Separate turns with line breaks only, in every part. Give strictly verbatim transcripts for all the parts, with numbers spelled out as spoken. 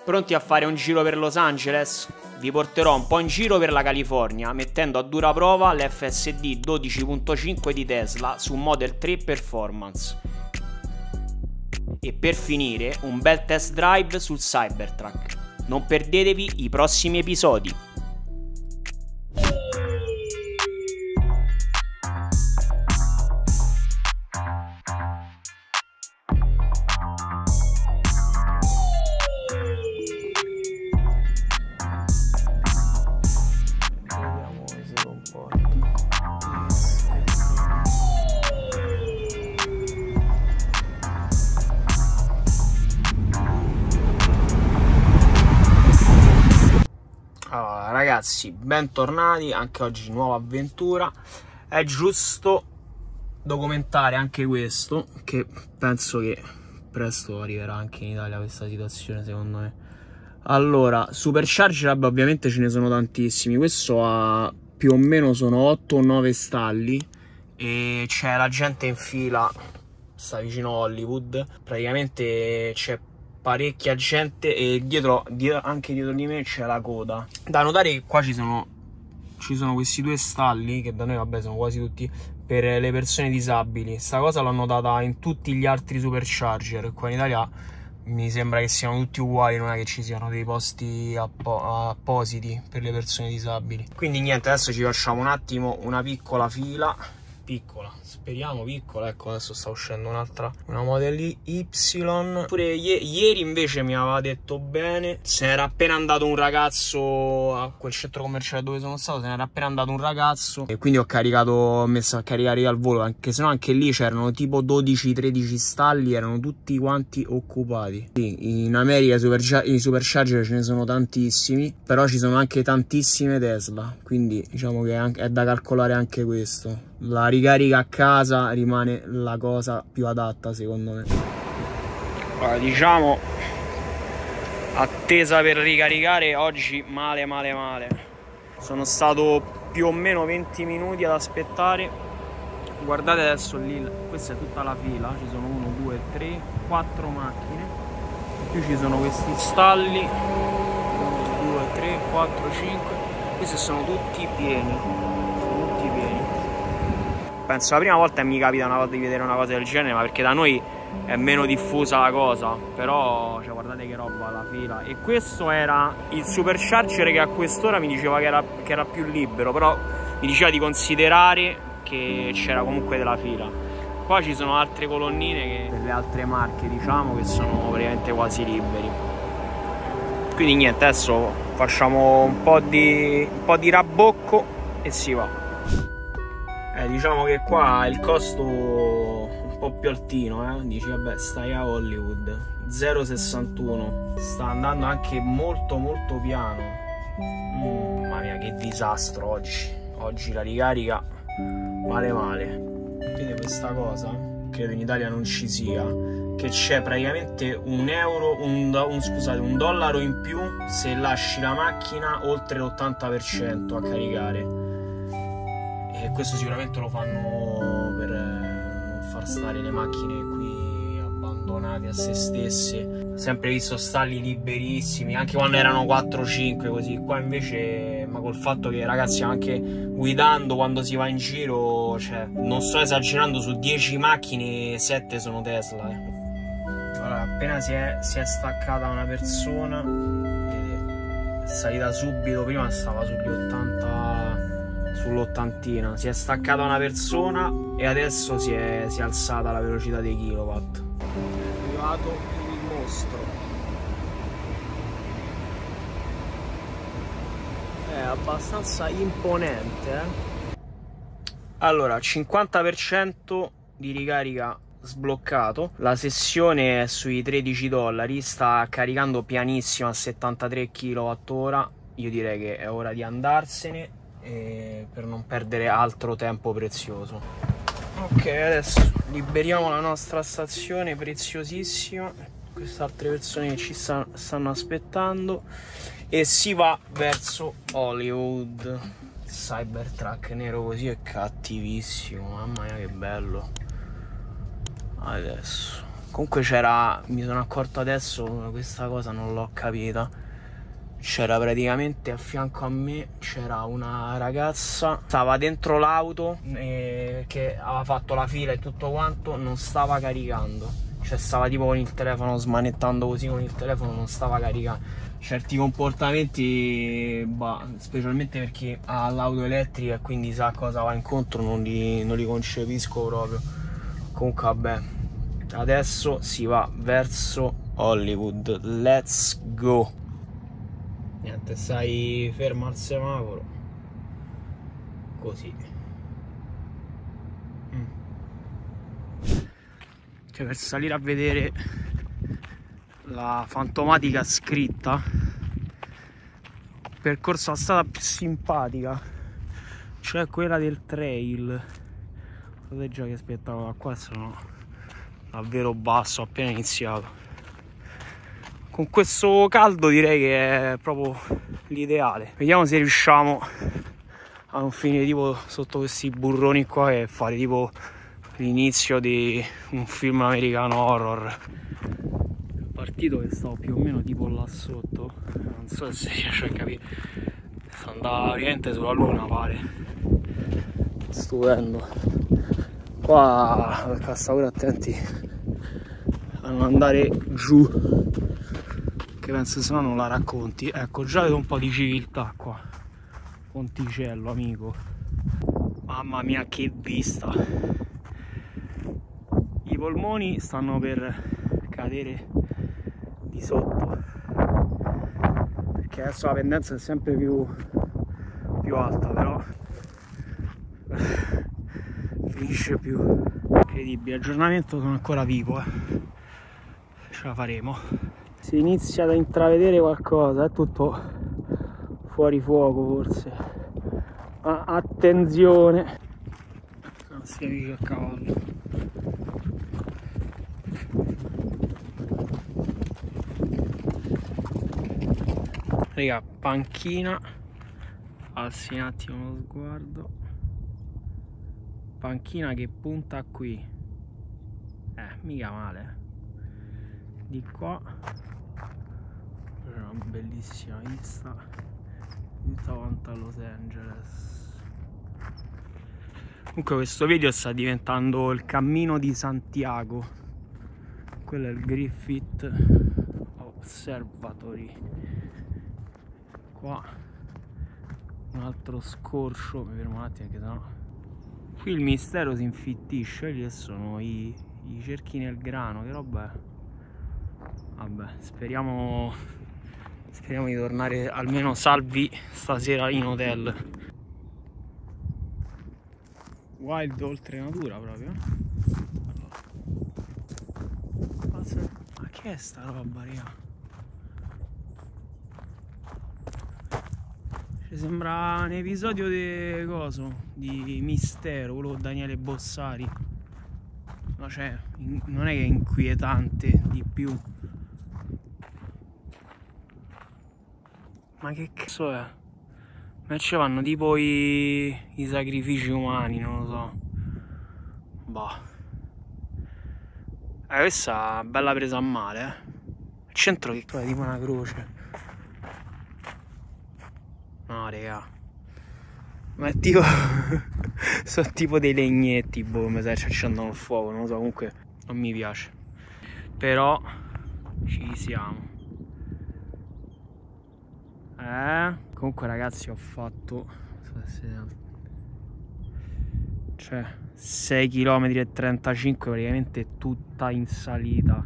Pronti a fare un giro per Los Angeles? Vi porterò un po' in giro per la California, mettendo a dura prova l'F S D dodici punto cinque di Tesla su Model tre Performance. E per finire, un bel test drive sul Cybertruck. Non perdetevi i prossimi episodi. Allora ragazzi, bentornati, anche oggi nuova avventura. È giusto documentare anche questo, che penso che presto arriverà anche in Italia questa situazione, secondo me. Allora, Supercharger Hub ovviamente ce ne sono tantissimi. Questo ha più o meno sono otto o nove stalli e c'è la gente in fila, sta vicino a Hollywood. Praticamente c'è parecchia gente e dietro, dietro anche dietro di me c'è la coda. Da notare che qua ci sono ci sono questi due stalli che da noi vabbè sono quasi tutti per le persone disabili. Sta cosa l'ho notata in tutti gli altri Supercharger. Qua in Italia mi sembra che siano tutti uguali, non è che ci siano dei posti appo appositi per le persone disabili. Quindi niente, adesso ci facciamo un attimo una piccola fila, piccola, speriamo piccola. Ecco, adesso sta uscendo un'altra, una Model Y. Pure ieri invece mi aveva detto bene, se n'era appena andato un ragazzo a quel centro commerciale dove sono stato, se n'era appena andato un ragazzo e quindi ho caricato, ho messo a caricare al volo, anche se no anche lì c'erano tipo dodici tredici stalli, erano tutti quanti occupati. Sì, in America i Supercharger ce ne sono tantissimi, però ci sono anche tantissime Tesla, quindi diciamo che è da calcolare anche questo. La ricarica a casa rimane la cosa più adatta secondo me. Allora, diciamo attesa per ricaricare oggi male male male. Sono stato più o meno venti minuti ad aspettare. Guardate adesso lì, questa è tutta la fila, ci sono uno, due, tre, quattro macchine. Più ci sono questi stalli, uno, due, tre, quattro, cinque. Questi sono tutti pieni, sono tutti pieni. Penso la prima volta che mi capita una volta di vedere una cosa del genere, ma perché da noi è meno diffusa la cosa. Però cioè, guardate che roba la fila. E questo era il Supercharger che a quest'ora mi diceva che era, che era più libero, però mi diceva di considerare che c'era comunque della fila. Qua ci sono altre colonnine che, per le altre marche diciamo, che sono veramente quasi liberi. Quindi niente, adesso facciamo un po' di, un po' di rabocco e si va. Eh, diciamo che qua il costo un po' più altino, eh? Dici vabbè stai a Hollywood, zero virgola sessantuno, sta andando anche molto molto piano. mm, Mamma mia che disastro oggi, oggi la ricarica male male. Vedete questa cosa? Credo in Italia non ci sia, che c'è praticamente un euro, un, un, scusate, un dollaro in più se lasci la macchina oltre l'ottanta per cento a caricare. E questo sicuramente lo fanno per non far stare le macchine qui abbandonate a se stesse. Sempre visto stalli liberissimi, anche quando erano quattro cinque così. Qua invece, ma col fatto che ragazzi anche guidando quando si va in giro, cioè non sto esagerando, su dieci macchine sette sono Tesla. eh. Allora, appena si è, si è staccata una persona, vedete, è salita subito, prima stava sugli ottanta, sull'ottantina, si è staccata una persona e adesso si è, si è alzata la velocità dei kilowatt. È arrivato il mostro, è abbastanza imponente, eh? Allora, cinquanta per cento di ricarica sbloccato, la sessione è sui tredici dollari, sta caricando pianissimo a settantatré kilowatt ora. Io direi che è ora di andarsene e per non perdere altro tempo prezioso. Ok, adesso liberiamo la nostra stazione preziosissima, queste altre persone che ci sta, stanno aspettando, e si va verso Hollywood. Il Cybertruck nero così è cattivissimo, mamma mia che bello. Adesso Comunque c'era, mi sono accorto adesso, questa cosa non l'ho capita, c'era praticamente a fianco a me c'era una ragazza, stava dentro l'auto eh, che aveva fatto la fila e tutto quanto, non stava caricando, cioè stava tipo con il telefono smanettando così con il telefono, non stava caricando. Certi comportamenti, bah, specialmente per chi ha l'auto elettrica e quindi sa cosa va incontro, non li, non li concepisco proprio. Comunque vabbè, adesso si va verso Hollywood, let's go. Niente, stai fermo al semaforo, così. Mm. Cioè, per salire a vedere la fantomatica scritta, percorso la strada più simpatica, cioè quella del trail. Guardate già che spettacolo, qua sono davvero basso, appena iniziato. Con questo caldo direi che è proprio l'ideale. Vediamo se riusciamo a non finire tipo sotto questi burroni qua e fare tipo l'inizio di un film americano horror. Partito che stavo più o meno tipo là sotto, non so se riesce a capire, sta andando praticamente sulla luna, pare. Stupendo. Qua sta pure attenti a non andare giù, che penso se no non la racconti. Ecco, già vedo un po' di civiltà qua. Ponticello, amico. Mamma mia che vista. I polmoni stanno per cadere di sotto, perché adesso la pendenza è sempre più, più alta, però finisce più. Incredibile, aggiornamento, sono ancora vivo, eh. Ce la faremo. Si inizia ad intravedere qualcosa, è tutto fuori fuoco forse, ma attenzione, non si capisce a cavallo. Raga, panchina, alzi un attimo lo sguardo, panchina che punta qui, eh, mica male. Di qua c'è una bellissima vista tutta quanta a Los Angeles. Comunque questo video sta diventando il cammino di Santiago, quello è il Griffith Observatory. Qua un altro scorcio, mi fermo un attimo che sennò qui il mistero si infittisce. Quelli che sono i, i cerchi nel grano, che roba è? Vabbè, speriamo speriamo di tornare almeno salvi stasera in hotel. Wild oltre natura proprio. Allora. Ma che è sta roba, raga? Sembra un episodio di coso, di Mistero, quello con Daniele Bossari. No, cioè, in, non è che è inquietante di più. Ma che cazzo è? Ma ci vanno tipo i, i sacrifici umani, non lo so. Boh. Eh, questa è bella presa a male, eh. Il centro che è tipo una croce. No, raga, ma è tipo sono tipo dei legnetti, boh, come se ci accendono il fuoco, non lo so, comunque non mi piace, però ci siamo. Eh, comunque ragazzi, ho fatto cioè sei chilometri e trentacinque, praticamente tutta in salita.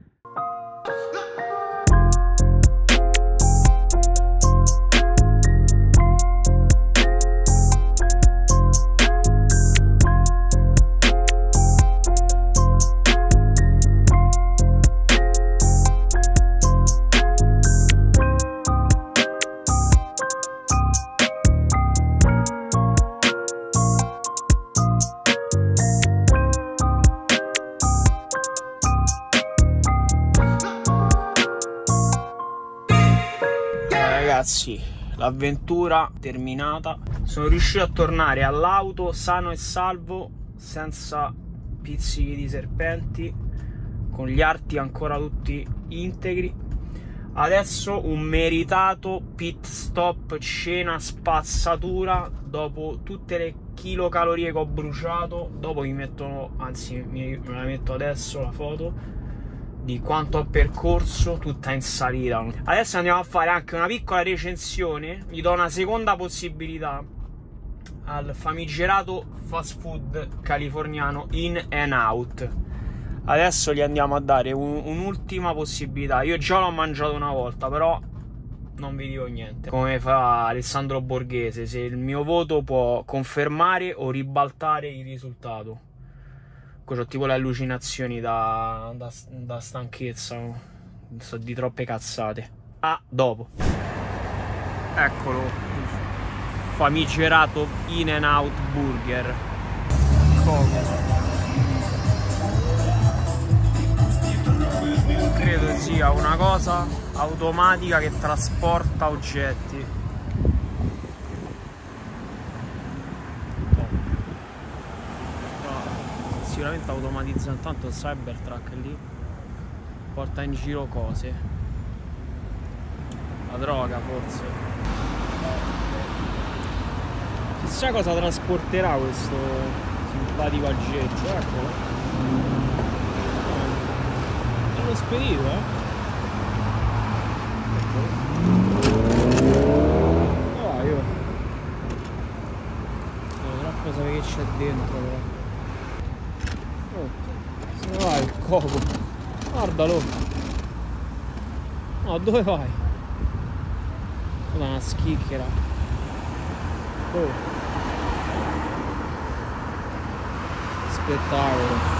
Ragazzi, l'avventura terminata, sono riuscito a tornare all'auto sano e salvo, senza pizzichi di serpenti, con gli arti ancora tutti integri. Adesso un meritato pit stop, cena spazzatura, dopo tutte le chilocalorie che ho bruciato. Dopo mi mettono, anzi me la metto adesso la foto di quanto ho percorso, tutta in salita. Adesso andiamo a fare anche una piccola recensione, gli do una seconda possibilità al famigerato fast food californiano In-N-Out. Adesso gli andiamo a dare un'ultima possibilità. Io già l'ho mangiato una volta, però non vi dico niente. Come fa Alessandro Borghese, se il mio voto può confermare o ribaltare il risultato. Ho tipo le allucinazioni da, da, da stanchezza, so di troppe cazzate. A dopo. Eccolo, famigerato In-N-Out Burger. Come? Credo sia una cosa automatica che trasporta oggetti. No. No. Sicuramente automatizza intanto il Cybertruck lì, porta in giro cose. La droga forse. Chissà cosa trasporterà questo simpatico aggeggio, eccolo. L'ho spedito, eh? Oh, io devo troppo sapere che c'è dentro, però. Oh, se ne va il coco. Guardalo. No, dove vai? Guarda, una schicchera. Oh. Spettacolo.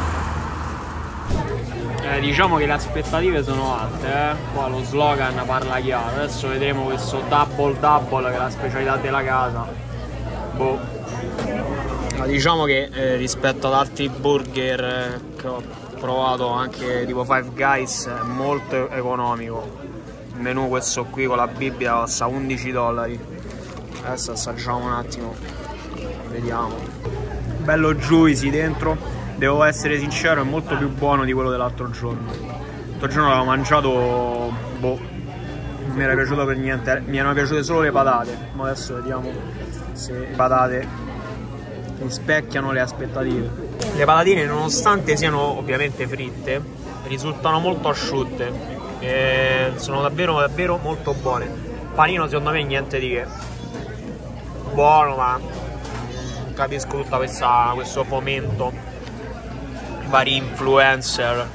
Eh, diciamo che le aspettative sono alte, eh? Qua lo slogan parla chiaro. Adesso vedremo questo double double, che è la specialità della casa. Boh. Ma diciamo che eh, rispetto ad altri burger eh, che ho provato, anche tipo Five Guys, è molto economico. Il menù questo qui con la Bibbia costa undici dollari. Adesso assaggiamo un attimo, vediamo. Bello juicy dentro. Devo essere sincero, è molto più buono di quello dell'altro giorno. L'altro giorno l'avevo mangiato, boh, non mi era piaciuto per niente. Mi erano piaciute solo le patate. Ma adesso vediamo se le patate rispecchiano le aspettative. Le patatine, nonostante siano ovviamente fritte, risultano molto asciutte e sono davvero davvero molto buone. Il panino secondo me niente di che. Buono, ma capisco tutta questa, questo fomento, vari influencer.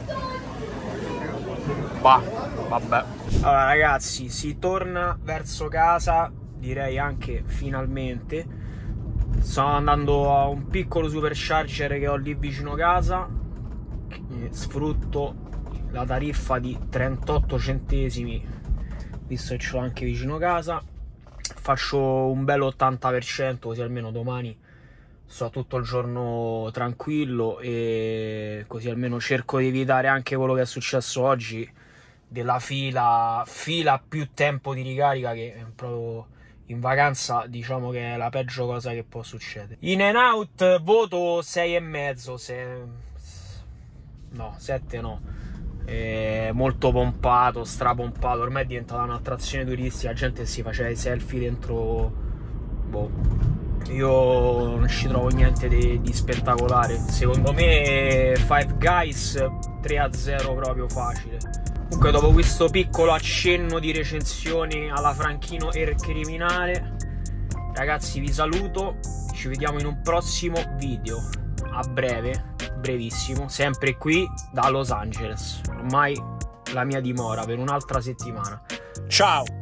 Bah, vabbè. Allora ragazzi, si torna verso casa, direi anche finalmente. Sto andando a un piccolo supercharger che ho lì vicino casa. Sfrutto la tariffa di trentotto centesimi, visto che ce l'ho anche vicino casa. Faccio un bello ottanta per cento, così almeno domani sto tutto il giorno tranquillo, e così almeno cerco di evitare anche quello che è successo oggi, della fila fila più tempo di ricarica, che è proprio in vacanza diciamo che è la peggio cosa che può succedere. In-N-Out voto sei e mezzo, se... no, sette no. È molto pompato, strapompato, ormai è diventata un'attrazione turistica, la gente si faceva i selfie dentro, boh. Io non ci trovo niente di, di spettacolare. Secondo me Five Guys tre a zero proprio facile. Comunque, dopo questo piccolo accenno di recensione alla Franchino Air Criminale, ragazzi vi saluto, ci vediamo in un prossimo video, a breve, brevissimo, sempre qui da Los Angeles, ormai la mia dimora per un'altra settimana. Ciao!